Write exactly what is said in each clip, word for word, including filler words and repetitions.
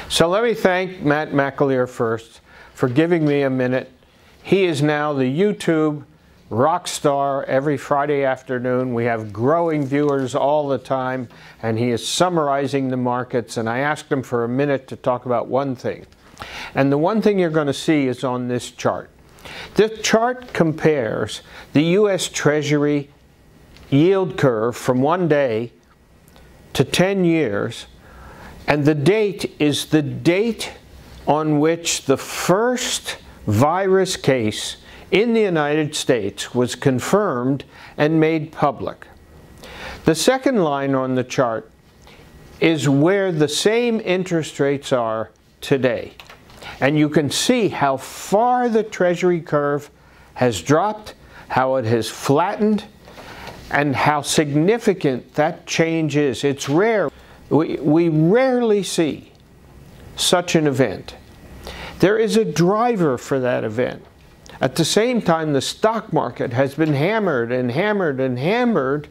So let me thank Matt McAleer first for giving me a minute. He is now the YouTube rock star every Friday afternoon. We have growing viewers all the time, and he is summarizing the markets, and I asked him for a minute to talk about one thing. And the one thing you're going to see is on this chart. This chart compares the U S Treasury yield curve from one day to ten years, and the date is the date on which the first virus case in the United States was confirmed and made public. The second line on the chart is where the same interest rates are today. And you can see how far the Treasury curve has dropped, how it has flattened, and how significant that change is. It's rare. We, we rarely see such an event. There is a driver for that event. At the same time, the stock market has been hammered and hammered and hammered.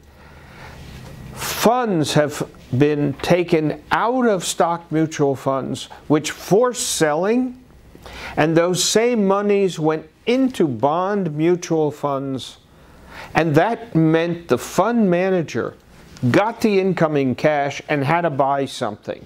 Funds have been taken out of stock mutual funds, which forced selling, and those same monies went into bond mutual funds, and that meant the fund manager got the incoming cash and had to buy something.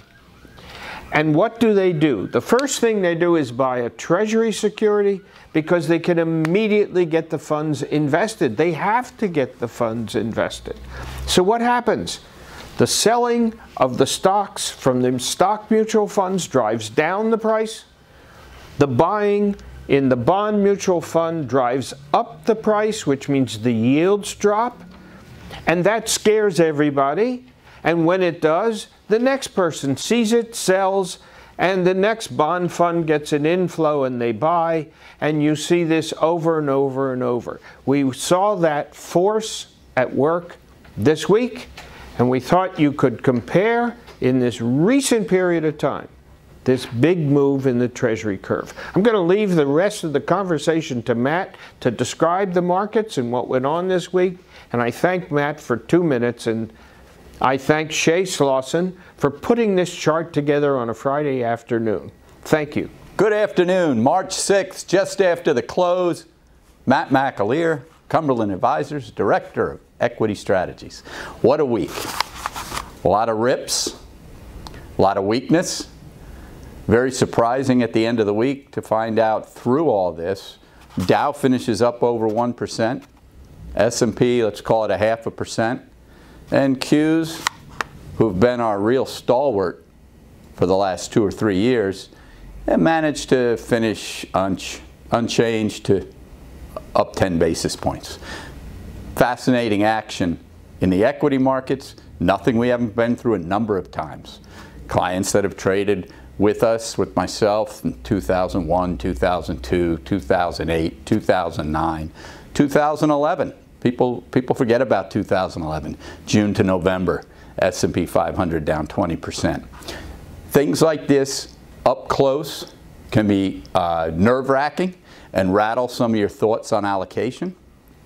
And what do they do? The first thing they do is buy a Treasury security because they can immediately get the funds invested. They have to get the funds invested. So what happens? The selling of the stocks from the stock mutual funds drives down the price. The buying in the bond mutual fund drives up the price, which means the yields drop. And that scares everybody. And when it does, the next person sees it, sells, and the next bond fund gets an inflow and they buy, and you see this over and over and over. We saw that force at work this week, and we thought you could compare in this recent period of time this big move in the Treasury curve. I'm going to leave the rest of the conversation to Matt to describe the markets and what went on this week, and I thank Matt for two minutes, and I thank Shay Slauson for putting this chart together on a Friday afternoon. Thank you. Good afternoon. March sixth, just after the close. Matt McAleer, Cumberland Advisors, Director of Equity Strategies. What a week. A lot of rips, a lot of weakness. Very surprising at the end of the week to find out through all this. Dow finishes up over one percent. S and P, let's call it a half a percent. And Q's, who've been our real stalwart for the last two or three years, and managed to finish un unchanged to up ten basis points. Fascinating action in the equity markets, nothing we haven't been through a number of times. Clients that have traded with us, with myself in two thousand one, two thousand two, two thousand eight, two thousand nine, two thousand eleven. People, people forget about two thousand eleven, June to November, S and P five hundred down twenty percent. Things like this up close can be uh, nerve-wracking and rattle some of your thoughts on allocation.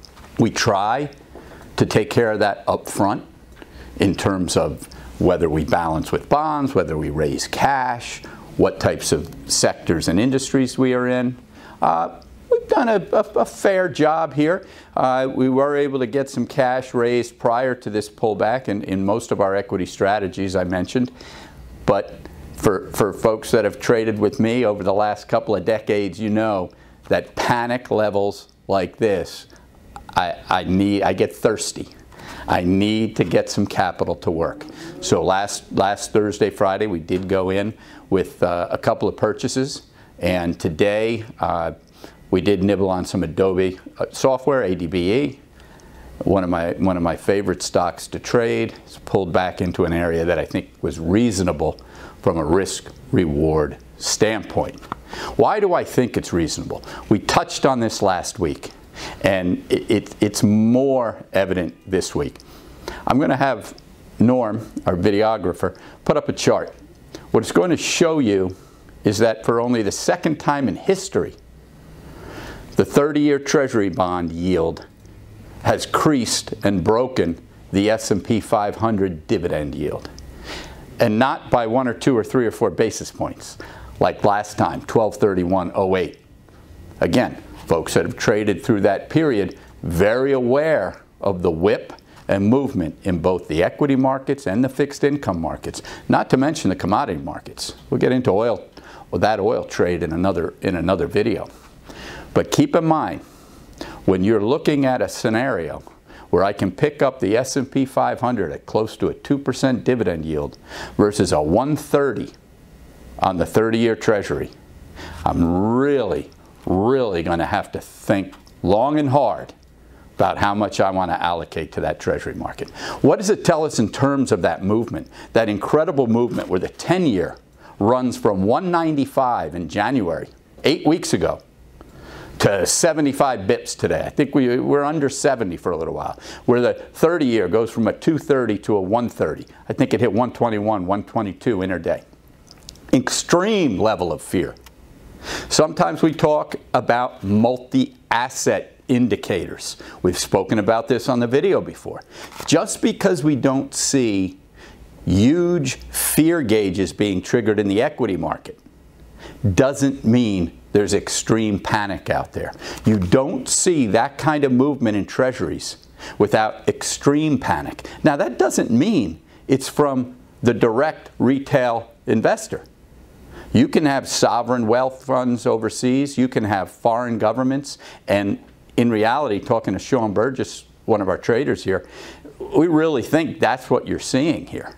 We try to take care of that up front in terms of whether we balance with bonds, whether we raise cash, what types of sectors and industries we are in. Uh, We've done a, a, a fair job here. Uh, we were able to get some cash raised prior to this pullback in, in most of our equity strategies I mentioned. But for, for folks that have traded with me over the last couple of decades, you know that panic levels like this, I, I, need, I get thirsty. I need to get some capital to work. So last, last Thursday, Friday, we did go in with uh, a couple of purchases. And today, uh, we did nibble on some Adobe software, A D B E, one of my one of my favorite stocks to trade. It's pulled back into an area that I think was reasonable from a risk-reward standpoint. Why do I think it's reasonable? We touched on this last week, and it, it, it's more evident this week. I'm going to have Norm, our videographer, put up a chart. What it's going to show you is that for only the second time in history, the thirty-year Treasury bond yield has creased and broken the S and P five hundred dividend yield. and not by one or two or three or four basis points, like last time, twelve thirty-one oh eight. Again, folks that have traded through that period, very aware of the whip and movement in both the equity markets and the fixed income markets, not to mention the commodity markets. We'll get into oil, well, that oil trade in another, in another video. But keep in mind, when you're looking at a scenario where I can pick up the S and P five hundred at close to a two percent dividend yield versus a one thirty on the thirty-year Treasury, I'm really, really going to have to think long and hard about how much I want to allocate to that Treasury market. What does it tell us in terms of that movement, that incredible movement where the ten-year runs from one ninety-five in January, eight weeks ago, to seventy-five bips today? I think we, we're under seventy for a little while, where the thirty-year goes from a two thirty to a one thirty. I think it hit one twenty-one, one twenty-two interday. Extreme level of fear. Sometimes we talk about multi-asset indicators. We've spoken about this on the video before. Just because we don't see huge fear gauges being triggered in the equity market doesn't mean there's extreme panic out there. You don't see that kind of movement in treasuries without extreme panic. Now, that doesn't mean it's from the direct retail investor. You can have sovereign wealth funds overseas, you can have foreign governments, and in reality, talking to Sean Burgess, one of our traders here, we really think that's what you're seeing here,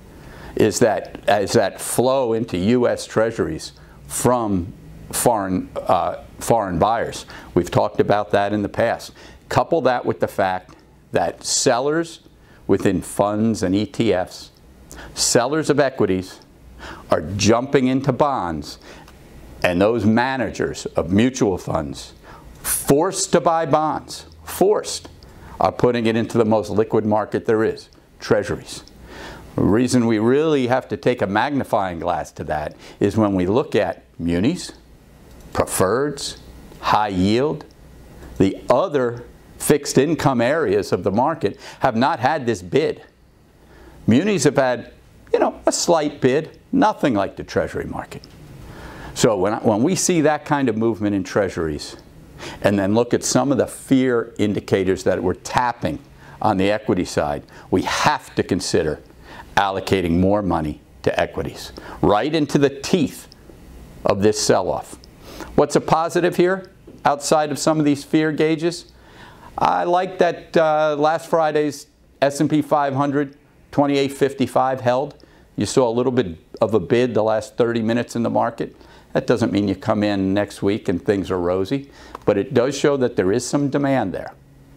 is that as that flow into U S treasuries from foreign, uh, foreign buyers. We've talked about that in the past. Couple that with the fact that sellers within funds and E T Fs, sellers of equities, are jumping into bonds, and those managers of mutual funds, forced to buy bonds, forced, are putting it into the most liquid market there is, treasuries. The reason we really have to take a magnifying glass to that is when we look at munis, preferreds, high yield, the other fixed income areas of the market have not had this bid. Munis have had, you know, a slight bid, nothing like the treasury market. So when, I, when we see that kind of movement in treasuries, and then look at some of the fear indicators that we're tapping on the equity side, we have to consider allocating more money to equities, right into the teeth of this sell-off. What's a positive here, outside of some of these fear gauges? I like that uh, last Friday's S and P five hundred, twenty-eight fifty-five held. You saw a little bit of a bid the last thirty minutes in the market. That doesn't mean you come in next week and things are rosy, but it does show that there is some demand there.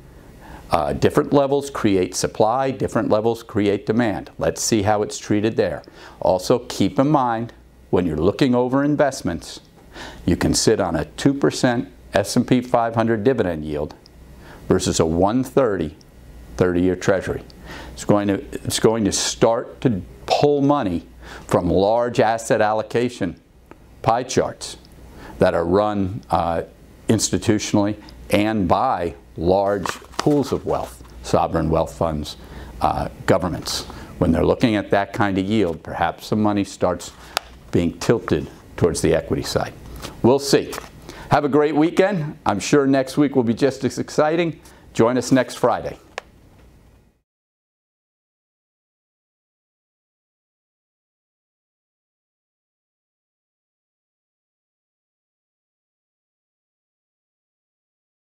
Uh, different levels create supply, different levels create demand. Let's see how it's treated there. Also, keep in mind, when you're looking over investments, you can sit on a two percent S and P five hundred dividend yield versus a one thirty thirty-year treasury. It's going to, it's going to start to pull money from large asset allocation pie charts that are run uh, institutionally and by large pools of wealth, sovereign wealth funds, uh, governments. When they're looking at that kind of yield, perhaps some money starts being tilted towards the equity side. We'll see. Have a great weekend. I'm sure next week will be just as exciting. Join us next Friday.